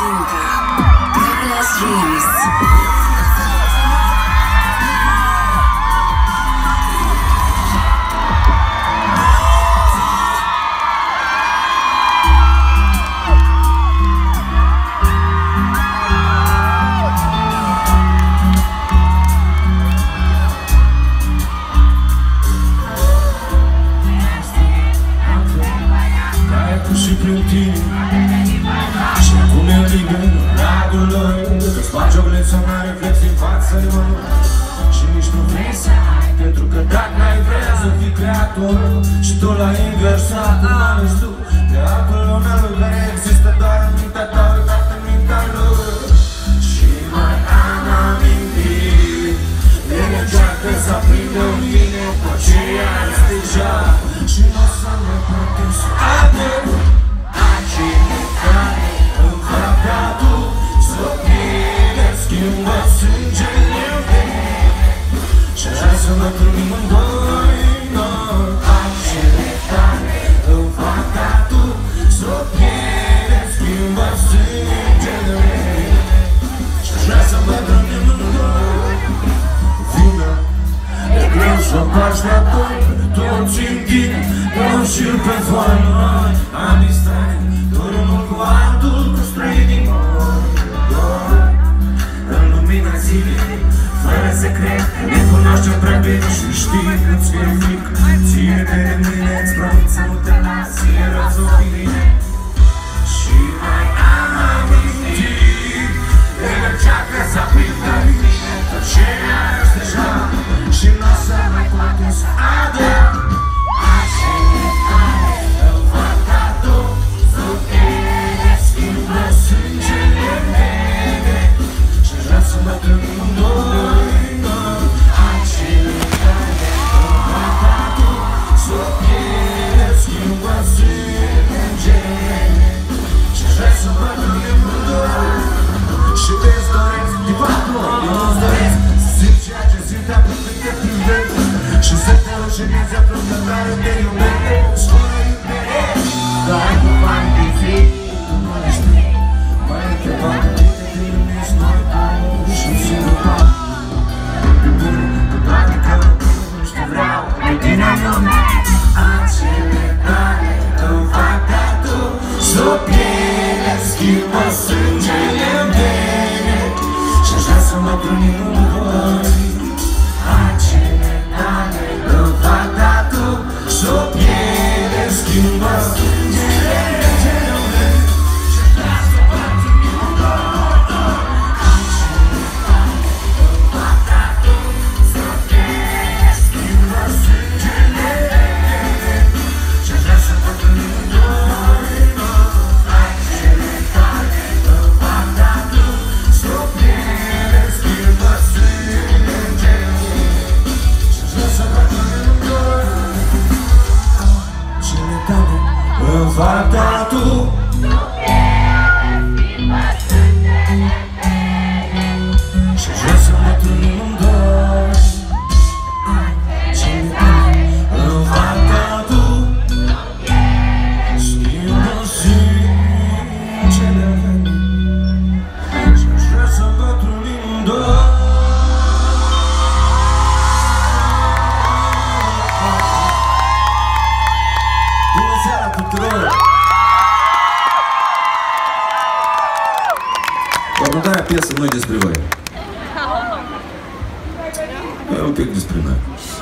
Cinta, Carlos Dreams. Și prin tine și acum e ligă dragul lui, că-ți faci o gleță mai reflexii în față de mână și nici nu vrei să ai, pentru că dacă n-ai vrea să fii creator și tu l-ai inversat în ales tu de altul lumea lui care există doar în mintea ta, uitat în mintea lui. Și mai am amintit de încearcă să aprinde în mine cu aceeași deja și nu o să ne putem să adem. Să mă privim în doi, acele tale îmi fac ca tu s-o pierde, schimbă sângele și-aș vrea să mă privim în doi. Vină, e greu să faci la doi, toți închid, eu și-l pe foaie. Am distrat, doar unul cu altul, cu străi din doi, în lumina zilei, fără secret, ne cunoaștem prea bine și știi că ți-e frică. Ține-te de mine, îți promit să nu te las, e rău bine. Și mai am amintit de încearcă să aprindă în mine tot ce ești deja și n-o să mai poate să adem. Acele tale îmi fac ca tu, sub ele schimbă sângele mele și-aș vrea să mă trăim în doi. Și te-ți doresc, din patru, eu îți doresc să simt ceea ce simt atunci când te privesc și să te rușinezi atunci când tare te iubesc. Spune iubire, dar cu bani din fi, tu nu le știi. Mai întrebat de tine, te iubești noi tu și-mi simt pe bun, că toate că nu știu vreau, pe tine lume. Acele tale îmi fac ca tu, s-o piele schimbă sângele mele și-aș vrea să mă privim în doi. Acele tale îmi fac ca tu, s-o piele schimbă sângele mele și-aș vrea să mă privim în doi. Acele tale îmi fac ca tu, s-o piele schimbă sângele mele și-aș vrea să mă privim în doi. Îmi fac tatu și-aș vrea să mă trăim în doi. Îmi fac tatu, schimbă sângele mele și-aș vrea să mă trăim în doi. Următoarea piesă nu e despre voi. E un pic despre noi.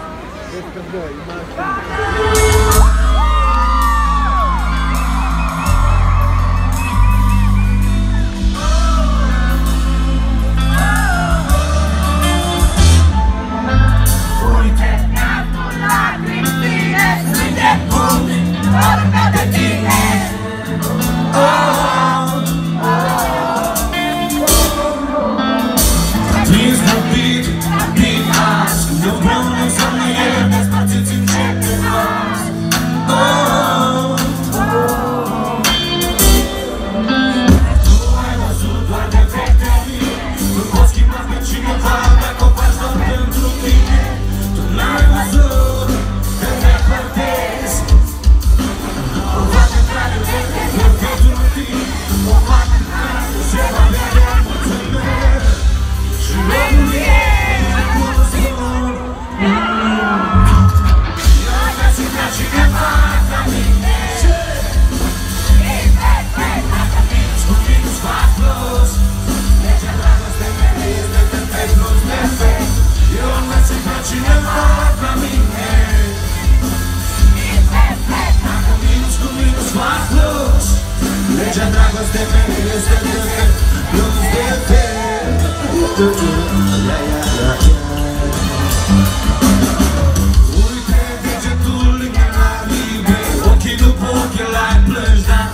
Uite, mi-am lacrimi fine, suntem buni, vorba de tine. Împreună să ne iei despărțiți încet de nas. Legea dragostei mele este defect plus defect. Uite degetul lângă la libe, ochii după ochi l-ai plângi, dar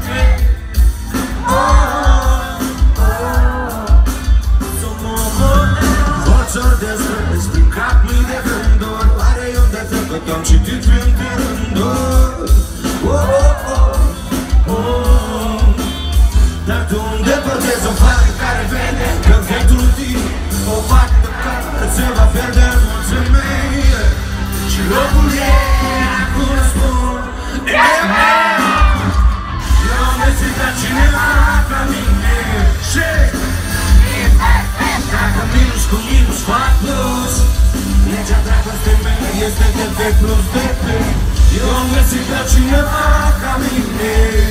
voci de străzi, prin cap mii de gânduri. Oare e un defect că te-am citit printre rânduri? Dar tu îndepărtezi o fată care vede perfectul în tine, o fată care se va pierde în mulțimii. Și locul ei, acum spun, eu am găsit la cineva ca mine. Și dacă minus cu minus fac plus, legea dragostei mele este defect plus defect. Eu am găsit la cineva ca mine.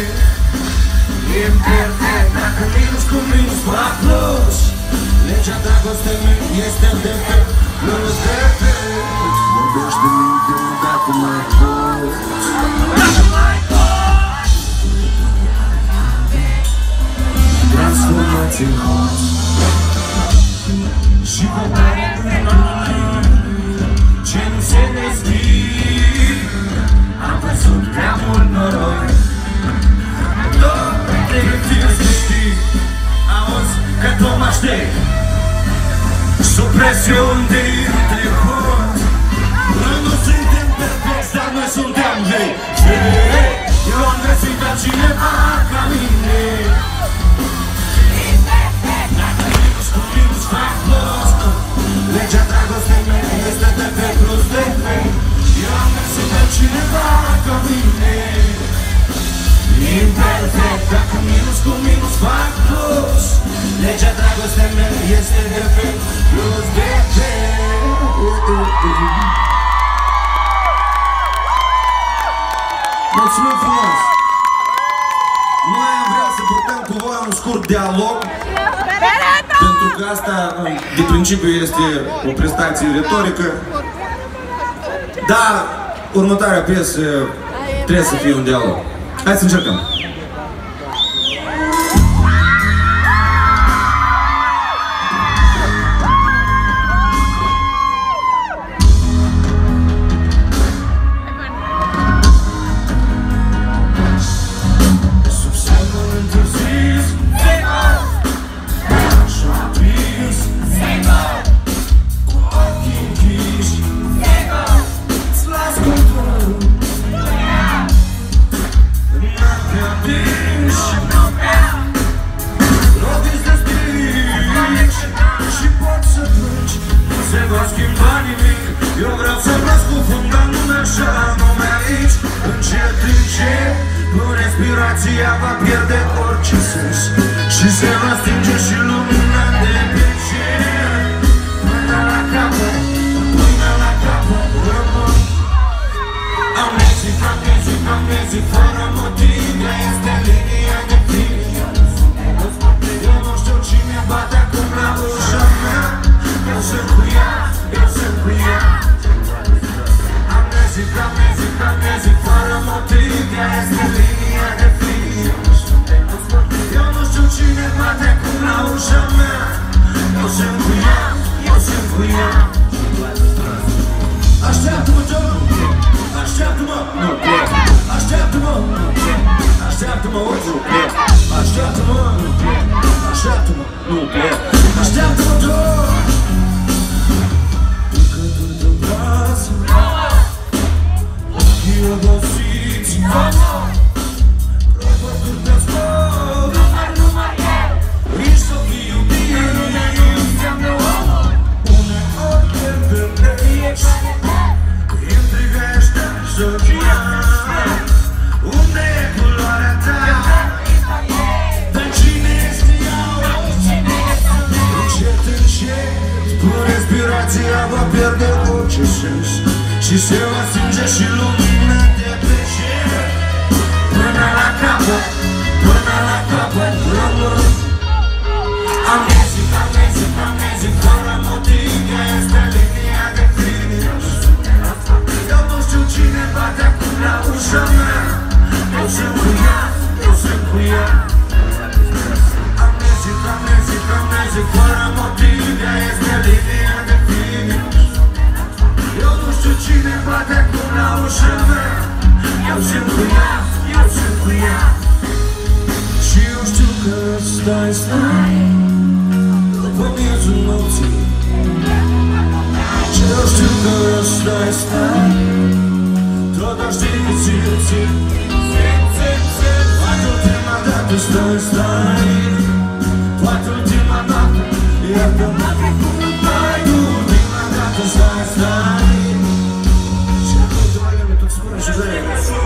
Imperfect, dacă minus cu minus fac plus, legea dragostei mele este defect plus defect. Vorbește minte-mă dacă mai poți, dacă mai poți, transformați în hoț. Și coboară ce nu se deschid. Am văzut prea mult noroi, tot pregătit să știi. Auzi că tot mă aștept sub presiuni de trecut. Noi nu suntem perfecți, dar noi suntem vei. Eu am găsit pe cineva ca mine. Legea dragostei mele este defect plus defect. Eu am găsit pe cineva ca mine. Imperfect, dacă minus cu minus fac plus, legea dragostei mele este defect plus defect. Mulțumim frumos! Noi am vrea să purtăm cu voi un scurt dialog, pentru că asta, de principiu, este o prestație retorică. Dar următoarea piesă trebuie să fie un dialog. Hai să încercăm! Respirația va pierde orice sens și se va stinge și lumina de pe cer. Până la capăt, până la capăt rămân. Amnezic, fără motiv, ea este linia de fir. Eu nu știu cine bate acum la ușa mea. Eu sunt cu ea, eu sunt cu ea. Amnezic, fără motiv, ea este linia de fir. Eu nu știu cine bate acum la ușa mea. Eu sunt cu ea, eu sunt cu ea. Așteaptă-mă, John! Așteaptă-mă! Nu plec! Așteaptă-mă! Așteaptă-mă, nu plec! Așteaptă-mă! Așteaptă-mă! Nu plec! Așteaptă-mă, John! Picături de brațe, ochii obosiți, prăpături de spor, rici să fii iubit, uneori pierdem de aici. Intrigește soția, unde e culoarea ta? Dar cine este ea? Încet, cu respirația va pierde orice sens și se va stinge și lumina de pe cer. Până la capăt, rămân. Amnezic, fără motiv, ea este linia de fir. Eu nu știu cine bate acum la ușa mea. Eu sunt cu ea, eu sunt cu ea. Amnezic, fără motiv, ea este linia de finish. Eu nu știu cine bate acum la ușa mea. Eu sunt cu ea, și eu știu că stai după miezul nopții. Și eu știu că stai tot aștept că ții. Poate ultima dată stai, poate ultima dată, iartă-mă poate ultima dată stai. Și acum te mai gândi, tot spune și zăie.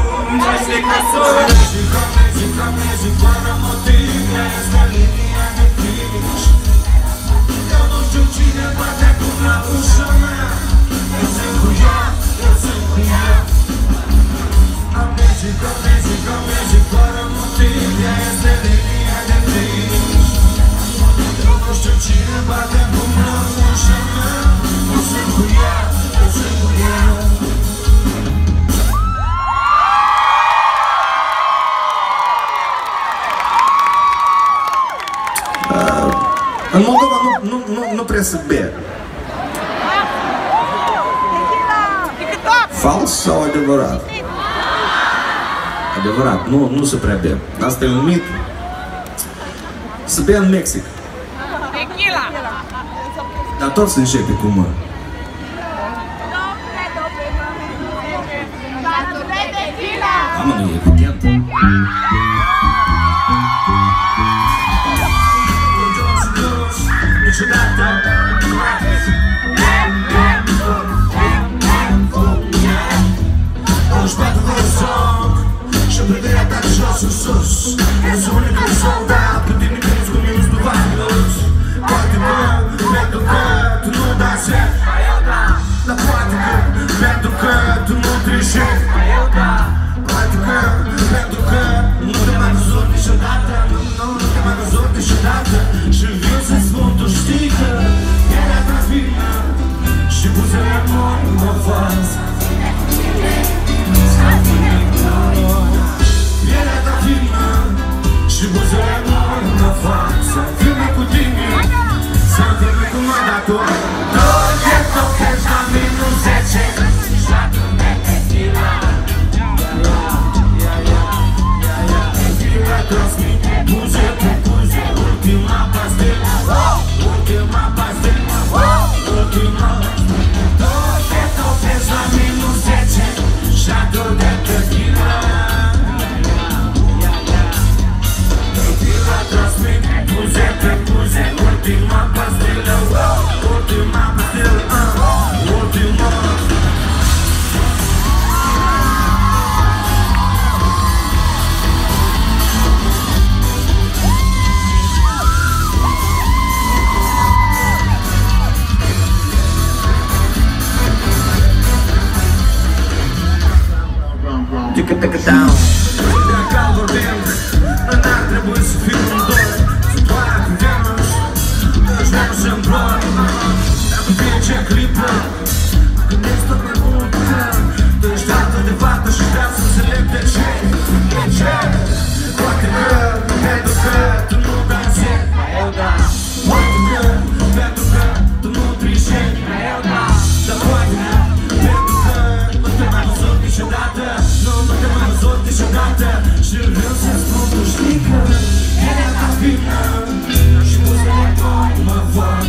Amnezic, fără motiv, ea este linia de finish. Eu nu știu cine bate acum la ușa mea. Eu sunt cu ea. Amnezic, fără motiv, ea este linia de finish. Eu nu știu cine bate acum la ușa mea. Eu sunt cu ea. În Moldova nu prea se bea. Fals sau adevărat? Adevărat, nu se prea bea. Asta e un mit. Se bea în Mexic. Dar tot se începe cu mă. Da, mă, nu e evident. Își bate de soc și privirea ta de jos în sus. Ești unicul soldat, cu tine crezi cu minus nu va fi luz. Poate că, pentru că tu nu dai șef. Dar poate că, pentru că tu nu trișezi. Poate că, pentru că nu te mai văzut niciodată. Nu te mai văzut niciodată. Și vin să-ți spun, tu știi că era ta vină și buzele mori mă fac. Era ta vină și buzele mori mă fac. Să filme cu tine, să filme cu mă, dar tu tot e topezi la minus 10 și atunci de tequila. Tequila transmite buze pe buze, ultima pastilă, ultima pastilă, ultima. Tot e topezi la minus 10 și atunci de tequila. Tequila transmite buze pe buze, ultima pastilă, ultima pastilă, ultima. Take it down. Dacă vorbim, n-ar trebui să fim în doi. Să doar Venus, își vom să-mi ploi. Dacă vine ce clipă, gândesc tot mai mult că tu ești atât de fată și vreau să înțeleg de ce. De ce? Poate că, pentru că tu nu dansezi. Poate că, pentru că tu nu trișezi. Dar poate că, pentru că nu te mai văzut niciodată. Nu te mai văzut niciodată. Și vreau să-ți spun, tu știi că era ta vină și buzele mori mă fac.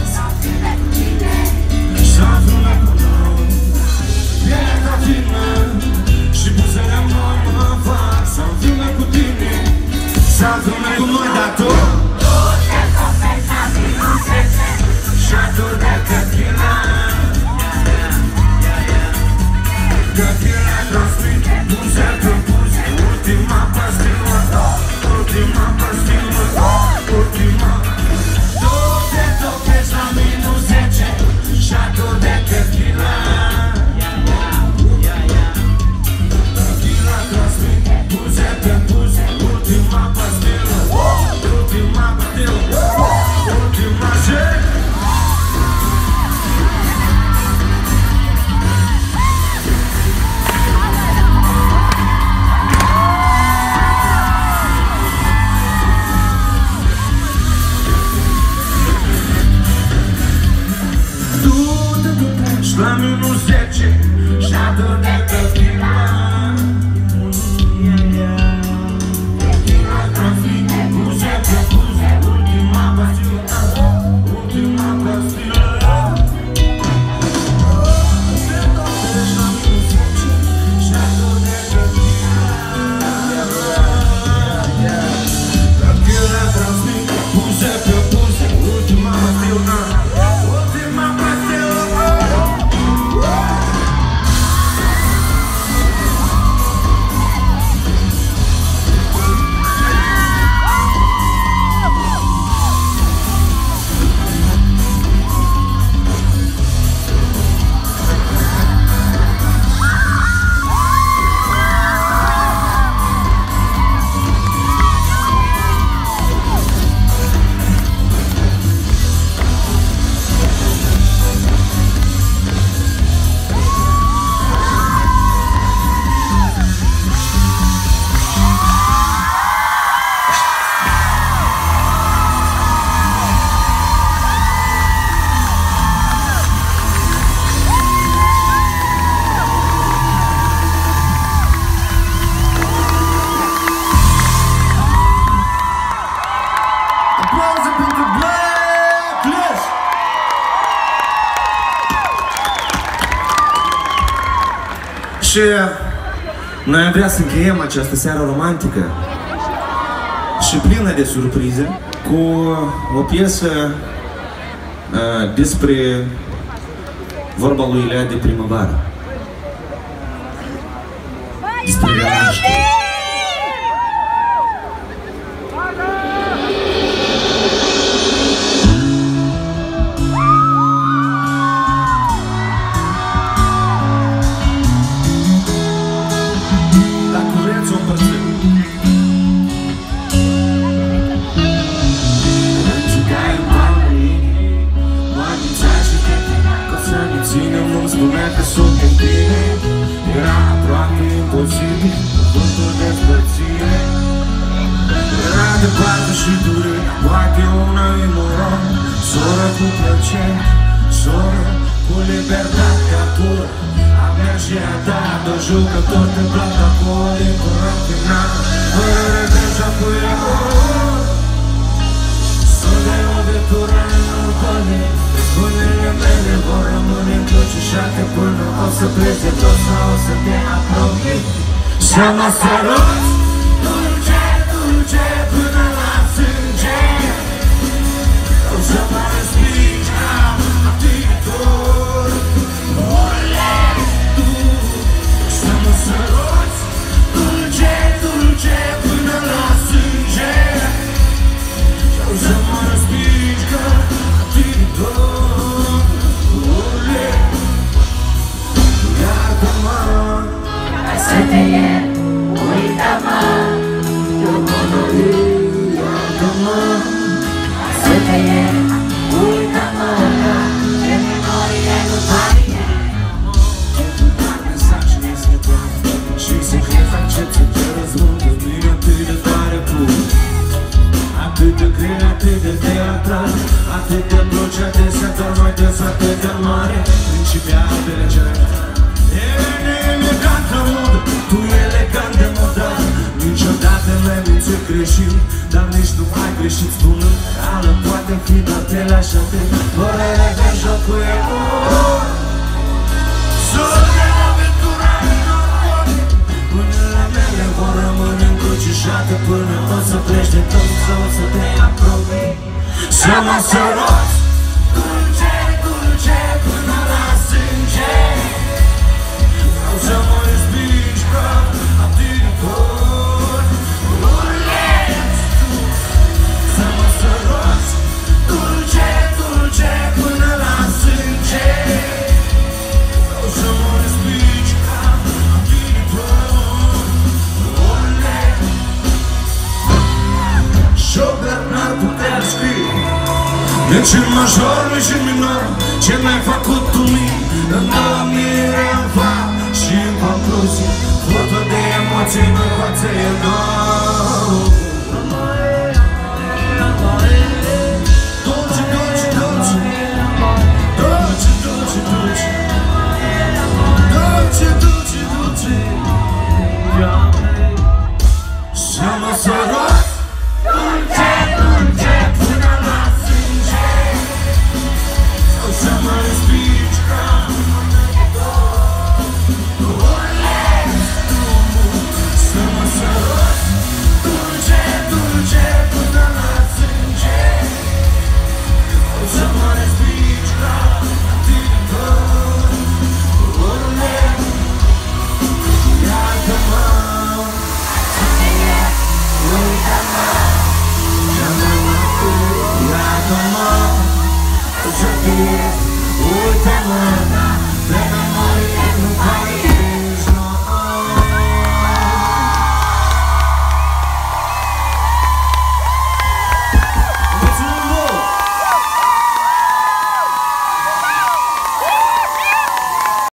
Și află cu noi. Era ta vină și buzele mori mă fac. Să află cu tine, să află cu noi, dar tu și atunci de tequila. Tequila transmite buze pe buze, ultima pastilă, ultima pastilă, ultima. Tu te topezi la minus 10 și atunci de tequila. Tequila transmite buze pe buze, ultima pastilă, ultima. Și noi am vrea să încheiem această seară romantică și plină de surprize cu o piesă despre vorba lui Ilea de primăvară. Despre renaștere. Că sunt în tine, era aproape imposibil cuvântul despărțire. Era departe și durere, poate una imoral. Soră cu plăcere, soră cu libertatea pură. A mea și a ta, doi jucători de bloc acolo, din curent final. Fără revenja cu ego, sunt de o vetură în pălii. Bunele mele vor rămâne încrucișate până o să pleci de tot sau o să te apropii. Să mă săruți dulce, dulce până la sânge. O să mă respingi ca aptitor. Ole, tu. Să mă săruți dulce, dulce până la sânge. O să mă respingi ca aptitor. Să te iert, uită-mă, iartă-mă. să te iert, uită-mă, de memorie nu varie. Dar mesajele se doar și secret accept să te răzbund de mine atât de tare pur. Atât de greu, atât de teatral, atât de bloci, adesea doar mai des, atât de mare. Principial de legere. Elegantă modă, tu elegant de modal. Niciodată n-ai mințit greșit, dar nici nu ai greșit spunând reală poate fi doar te lași atât. Părere de joc cu ego. Sunt de aventura în nord. Mâinile mele vor rămâne încrucișate până o să pleci de tot sau o să te apropii. Să mă săruți dulce, dulce până la sânge. Să mă respingi ca aptitor. Urleți tu. Să mă săruți dulce, dulce până la sânge. Să mă respingi ca aptitor. Urleți. Schubert n-ar putea scrie nici în major, nici în minor ce mi-ai făcut tu mie în 2000 în fapt. Și în concluzie, fotă de emoții în față e nou. Dulce, dulce, dulce. Dulce, dulce, dulce. Dulce, dulce, dulce. Să mă săruți dulce, dulce până la sânge. O să mă respingi ca uită-mă, iartă-mă.